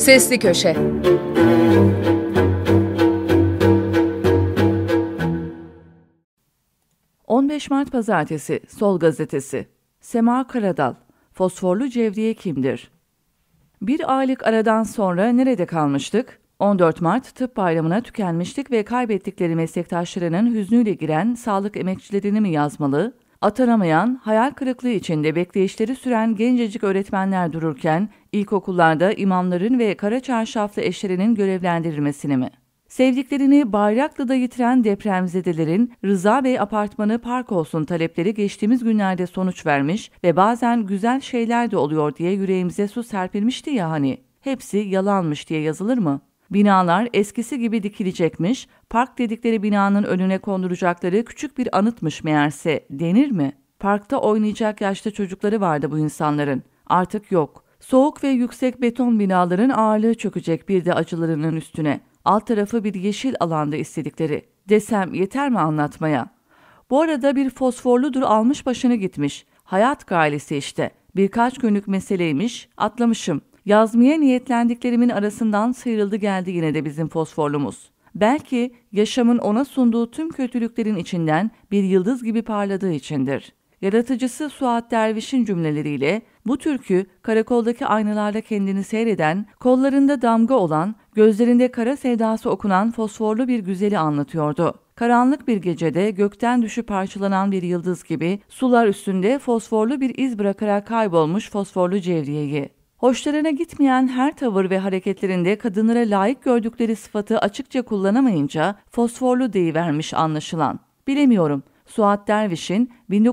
Sesli Köşe. ...15 Mart Pazartesi, Sol Gazetesi. Sema Karadal, Fosforlu Cevriye kimdir? Bir aylık aradan sonra nerede kalmıştık? 14 Mart Tıp Bayramı'na tükenmiştik ve kaybettikleri meslektaşlarının hüznüyle giren sağlık emekçilerini mi yazmalı? Atanamayan, hayal kırıklığı içinde bekleyişleri süren gencecik öğretmenler dururken, ilkokullarda imamların ve kara çarşaflı eşlerinin görevlendirilmesini mi? Sevdiklerini Bayraklı'da yitiren depremzedelerin Rıza Bey apartmanı park olsun talepleri geçtiğimiz günlerde sonuç vermiş ve bazen güzel şeyler de oluyor diye yüreğimize su serpilmişti ya hani. Hepsi yalanmış diye yazılır mı? Binalar eskisi gibi dikilecekmiş, park dedikleri binanın önüne konduracakları küçük bir anıtmış meğerse denir mi? Parkta oynayacak yaşta çocukları vardı bu insanların. Artık yok. Soğuk ve yüksek beton binaların ağırlığı çökecek bir de acılarının üstüne. Alt tarafı bir yeşil alanda istedikleri. Desem yeter mi anlatmaya? Bu arada bir fosforludur almış başını gitmiş. Hayat gailesi işte. Birkaç günlük meseleymiş, atlamışım. Yazmaya niyetlendiklerimin arasından sıyrıldı geldi yine de bizim fosforlumuz. Belki yaşamın ona sunduğu tüm kötülüklerin içinden bir yıldız gibi parladığı içindir. Yaratıcısı Suat Derviş'in cümleleriyle bu türkü karakoldaki aynalarda kendini seyreden, kollarında damga olan, gözlerinde kara sevdası okunan fosforlu bir güzeli anlatıyordu. Karanlık bir gecede gökten düşüp parçalanan bir yıldız gibi sular üstünde fosforlu bir iz bırakarak kaybolmuş fosforlu Cevriye'yi. Hoşlarına gitmeyen her tavır ve hareketlerinde kadınlara layık gördükleri sıfatı açıkça kullanamayınca fosforlu deyivermiş anlaşılan. Bilemiyorum. Suat Derviş'in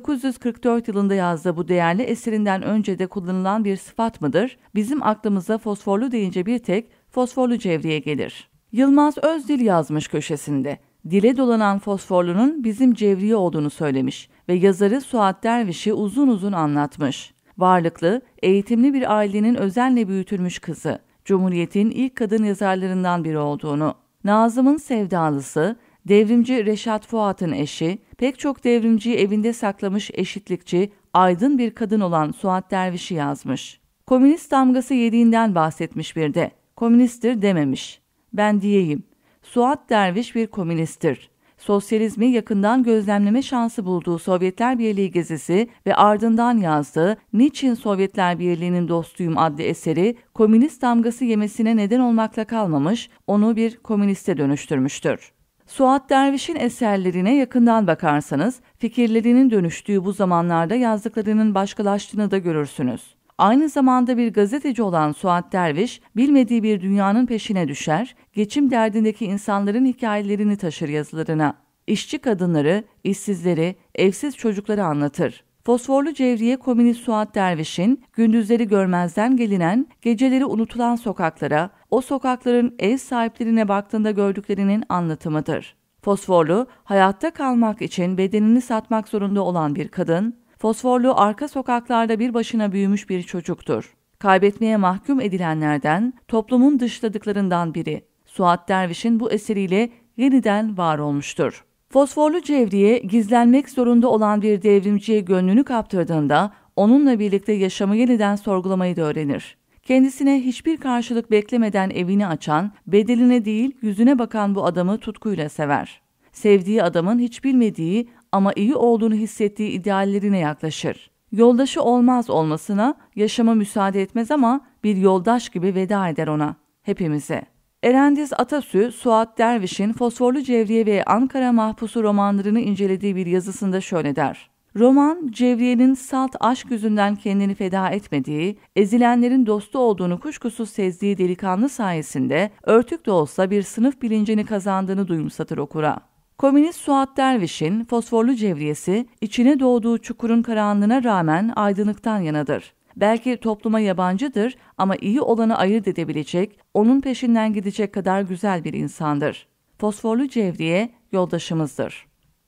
1944 yılında yazdığı bu değerli eserinden önce de kullanılan bir sıfat mıdır? Bizim aklımıza fosforlu deyince bir tek fosforlu Cevriye gelir. Yılmaz Özdil yazmış köşesinde. Dile dolanan fosforlunun bizim Cevriye olduğunu söylemiş ve yazarı Suat Derviş'i uzun uzun anlatmış. Varlıklı, eğitimli bir ailenin özenle büyütülmüş kızı, Cumhuriyet'in ilk kadın yazarlarından biri olduğunu, Nazım'ın sevdalısı, devrimci Reşat Fuat'ın eşi, pek çok devrimciyi evinde saklamış eşitlikçi, aydın bir kadın olan Suat Derviş'i yazmış. Komünist damgası yediğinden bahsetmiş bir de. Komünisttir dememiş. Ben diyeyim. Suat Derviş bir komünisttir. Sosyalizmi yakından gözlemleme şansı bulduğu Sovyetler Birliği gezisi ve ardından yazdığı "Niçin Sovyetler Birliği'nin dostuyum" adlı eseri komünist damgası yemesine neden olmakla kalmamış, onu bir komüniste dönüştürmüştür. Suat Derviş'in eserlerine yakından bakarsanız, fikirlerinin dönüştüğü bu zamanlarda yazdıklarının başkalaştığını da görürsünüz. Aynı zamanda bir gazeteci olan Suat Derviş, bilmediği bir dünyanın peşine düşer, geçim derdindeki insanların hikayelerini taşır yazılarına. İşçi kadınları, işsizleri, evsiz çocukları anlatır. Fosforlu Cevriye komünist Suat Derviş'in gündüzleri görmezden gelinen, geceleri unutulan sokaklara, o sokakların ev sahiplerine baktığında gördüklerinin anlatımıdır. Fosforlu, hayatta kalmak için bedenini satmak zorunda olan bir kadın, fosforlu arka sokaklarda bir başına büyümüş bir çocuktur. Kaybetmeye mahkum edilenlerden, toplumun dışladıklarından biri. Suat Derviş'in bu eseriyle yeniden var olmuştur. Fosforlu Cevriye, gizlenmek zorunda olan bir devrimciye gönlünü kaptırdığında, onunla birlikte yaşamı yeniden sorgulamayı da öğrenir. Kendisine hiçbir karşılık beklemeden evini açan, bedeline değil yüzüne bakan bu adamı tutkuyla sever. Sevdiği adamın hiç bilmediği ama iyi olduğunu hissettiği ideallerine yaklaşır. Yoldaşı olmaz olmasına yaşama müsaade etmez ama bir yoldaş gibi veda eder ona, hepimize. Erendiz Atasü, Suat Derviş'in Fosforlu Cevriye ve Ankara Mahpusu romanlarını incelediği bir yazısında şöyle der. Roman, Cevriye'nin salt aşk yüzünden kendini feda etmediği, ezilenlerin dostu olduğunu kuşkusuz sezdiği delikanlı sayesinde örtük de olsa bir sınıf bilincini kazandığını duyumsatır okura. Komünist Suat Derviş'in Fosforlu Cevriyesi, içine doğduğu çukurun karanlığına rağmen aydınlıktan yanadır. Belki topluma yabancıdır ama iyi olanı ayırt edebilecek, onun peşinden gidecek kadar güzel bir insandır. Fosforlu Cevriye yoldaşımızdır.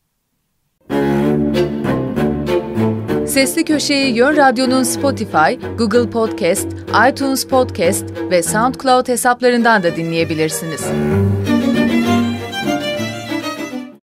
Sesli Köşe'yi Yön Radyo'nun Spotify, Google Podcast, iTunes Podcast ve SoundCloud hesaplarından da dinleyebilirsiniz.